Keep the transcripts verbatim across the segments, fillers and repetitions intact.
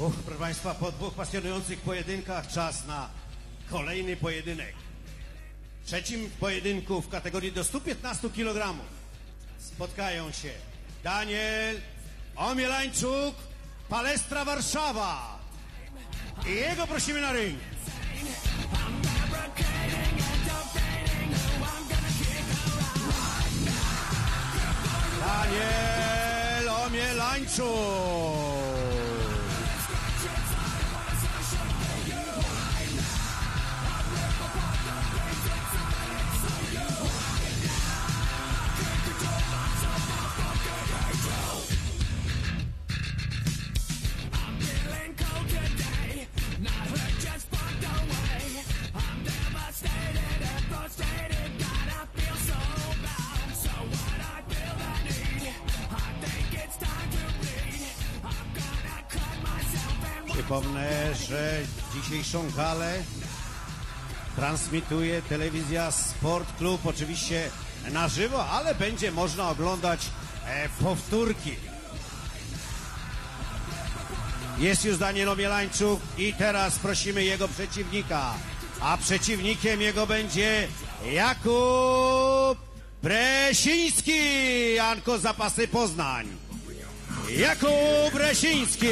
Uch, proszę Państwa, po dwóch pasjonujących pojedynkach czas na kolejny pojedynek. W trzecim pojedynku w kategorii do stu piętnastu kilogramów spotkają się Daniel Omielanczuk, Palestra Warszawa. I jego prosimy na ring. Daniel Omielanczuk. Przypomnę, że dzisiejszą galę transmituje telewizja Sport Klub, oczywiście na żywo, ale będzie można oglądać e, powtórki. Jest już Daniel Omielanczuk i teraz prosimy jego przeciwnika, a przeciwnikiem jego będzie Jakub Bresiński, Janko Zapasy Poznań. Jakub Bresiński.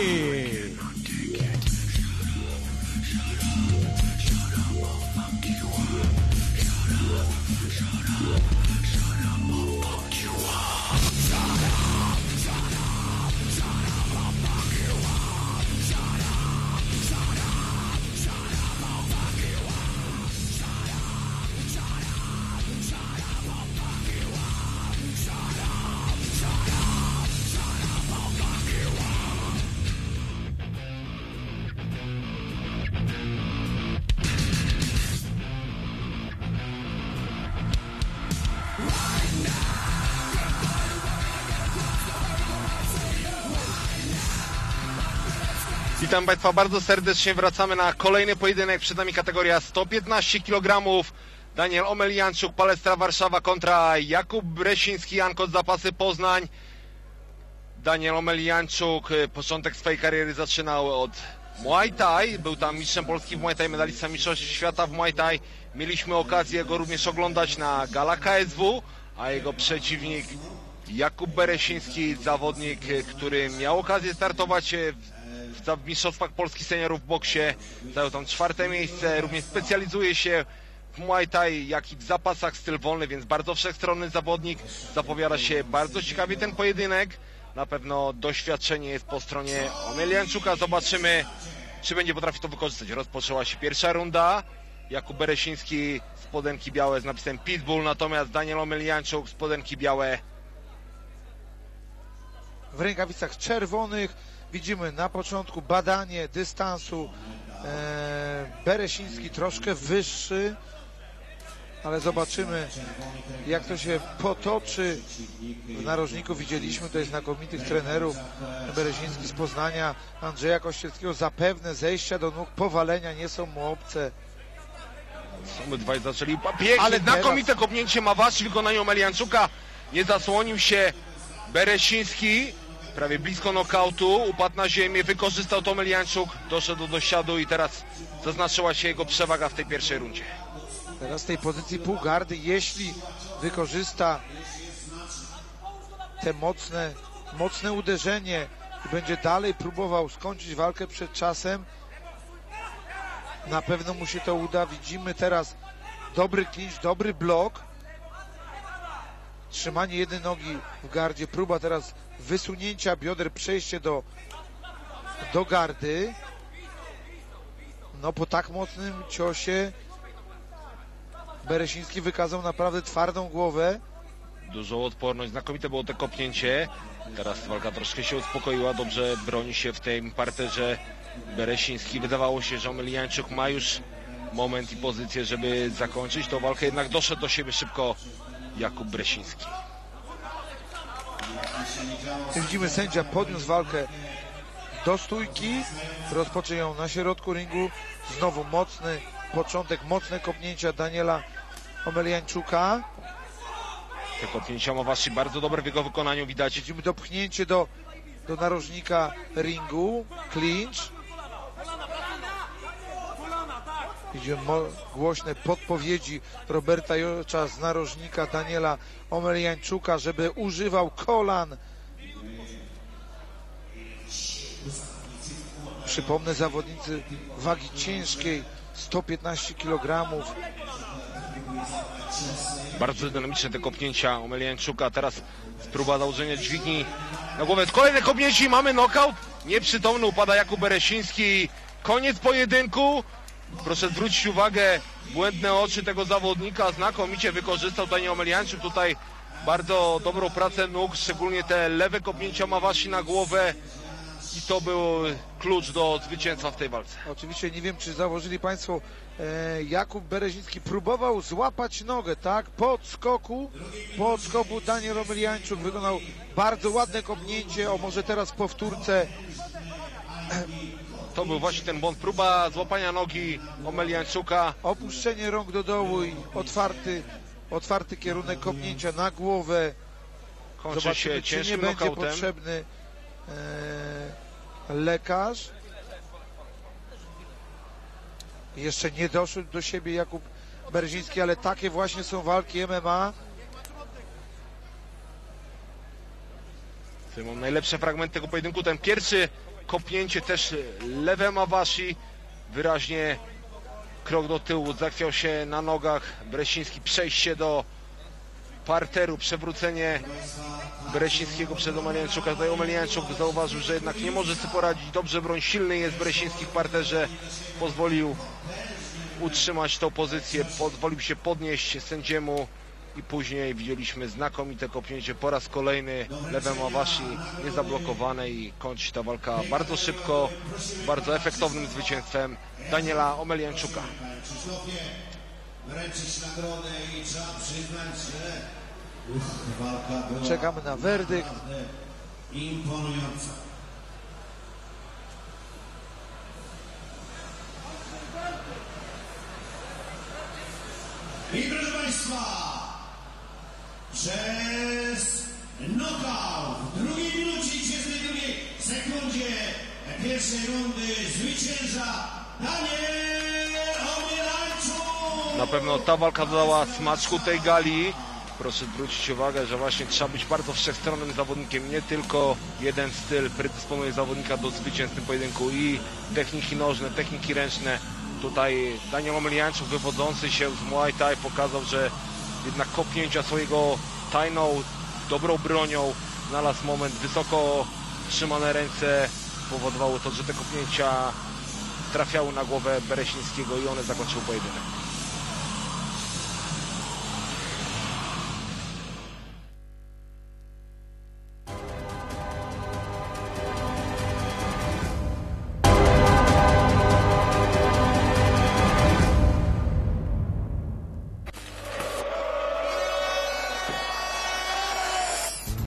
Witam Państwa bardzo serdecznie, wracamy na kolejny pojedynek, przed nami kategoria sto piętnaście kilogramów. Daniel Omelianczuk, Palestra Warszawa kontra Jakub Bresiński, Janko Zapasy Poznań. Daniel Omelianczuk początek swojej kariery zaczynał od Muay Thai, był tam mistrzem Polski w Muay Thai, medalista mistrzostw świata w Muay Thai. Mieliśmy okazję go również oglądać na galach K S W, a jego przeciwnik Jakub Bresiński, zawodnik, który miał okazję startować w w mistrzostwach Polski seniorów w boksie, zajął tam czwarte miejsce, również specjalizuje się w Muay Thai, jak i w zapasach styl wolny, więc bardzo wszechstronny zawodnik. Zapowiada się bardzo ciekawie ten pojedynek. Na pewno doświadczenie jest po stronie Omelianczuka. Zobaczymy, czy będzie potrafił to wykorzystać. Rozpoczęła się pierwsza runda. Jakub Bresiński spodenki białe z napisem Pitbull, natomiast Daniel Omelianczuk spodenki białe w rękawicach czerwonych. Widzimy na początku badanie dystansu. e, Bresiński troszkę wyższy, ale zobaczymy, jak to się potoczy. W narożniku widzieliśmy tutaj znakomitych trenerów. Bresiński z Poznania, Andrzeja Kościelskiego. Zapewne zejścia do nóg, powalenia nie są mu obce. Obydwaj zaczęli pięknie, ale znakomite teraz... kopnięcie Mawashi w wykonaniu Omelianczuka. Nie zasłonił się Bresiński. Prawie blisko nokautu, upadł na ziemię, wykorzystał to Omelianczuk, doszedł do siadu i teraz zaznaczyła się jego przewaga w tej pierwszej rundzie. Teraz z tej pozycji półgardy, jeśli wykorzysta te mocne, mocne uderzenie i będzie dalej próbował skończyć walkę przed czasem, na pewno mu się to uda. Widzimy teraz dobry clinch, dobry blok. Trzymanie jednej nogi w gardzie, próba teraz wysunięcia bioder, przejście do, do gardy. No po tak mocnym ciosie Bresiński wykazał naprawdę twardą głowę. Dużą odporność, znakomite było to kopnięcie. Teraz walka troszkę się uspokoiła, dobrze broni się w tym parterze Bresiński. Wydawało się, że Omelianczuk ma już moment i pozycję, żeby zakończyć tą walkę, jednak doszedł do siebie szybko Jakub Bresiński. Widzimy, sędzia podniósł walkę do stójki, rozpoczął ją na środku ringu. Znowu mocny początek, mocne kopnięcia Daniela Omelianczuka. Te kopnięcia Mawashi bardzo dobre w jego wykonaniu, widać. Widzimy dopchnięcie do, do narożnika ringu, clinch. Widzimy głośne podpowiedzi Roberta Jocza z narożnika Daniela Omeliańczuka, żeby używał kolan. Przypomnę, zawodnicy wagi ciężkiej, sto piętnaście kilogramów. Bardzo dynamiczne te kopnięcia Omeliańczuka. Teraz próba założenia dźwigni na głowę. Kolejne kopnięcie i mamy knockout. Nieprzytomny upada Jakub Bereziński. Koniec pojedynku. Proszę zwrócić uwagę, błędne oczy tego zawodnika znakomicie wykorzystał Daniel Omeliańczuk. Tutaj bardzo dobrą pracę nóg, szczególnie te lewe kopnięcia Mawashi na głowę. I to był klucz do zwycięstwa w tej walce. Oczywiście nie wiem, czy zauważyli Państwo, e, Jakub Bereziński próbował złapać nogę, tak? Po odskoku, po odskoku Daniel Omeliańczuk wykonał bardzo ładne kopnięcie, o może teraz w powtórce. To był właśnie ten błąd, próba złapania nogi Omeliańczuka. Opuszczenie rąk do dołu i otwarty, otwarty kierunek kopnięcia na głowę. Kończy Zobaczymy, się czy nie ciężkim będzie knockoutem. potrzebny e, lekarz. Jeszcze nie doszedł do siebie Jakub Bereziński, ale takie właśnie są walki M M A. Tutaj mam najlepsze fragmenty tego pojedynku. Ten pierwszy kopnięcie też lewe Mawashi. Wyraźnie krok do tyłu, zachwiał się na nogach. Bereziński przejście do parteru, przewrócenie Berezińskiego przez Omeliańczuka. Tutaj Omeliańczuk zauważył, że jednak nie może sobie poradzić. Dobrze broń, silny jest Bereziński w parterze. Pozwolił utrzymać tą pozycję, pozwolił się podnieść sędziemu i później widzieliśmy znakomite kopnięcie po raz kolejny lewe Mawashi niezablokowane i kończy się ta walka bardzo szybko, bardzo efektownym zwycięstwem Daniela Omeliańczuka. Wręczyć nagrodę i trzeba przyznać, że walka była Czekamy na werdykt. imponująca. I proszę Państwa, przez knockout w drugiej minucie i trzydziestej drugiej sekundzie pierwszej rundy zwycięża Daniel Omeliańczuk. Na pewno ta walka dodała smaczku tej gali. Proszę zwrócić uwagę, że właśnie trzeba być bardzo wszechstronnym zawodnikiem. Nie tylko jeden styl predysponuje zawodnika do zwycięstw w tym pojedynku. I techniki nożne, techniki ręczne. Tutaj Daniel Omeliańczuk, wywodzący się z Muay Thai, pokazał, że jednak kopnięcia swojego tajną, dobrą bronią, znalazł moment, wysoko trzymane ręce powodowało to, że te kopnięcia trafiały na głowę Berezińskiego i one zakończyły pojedynek.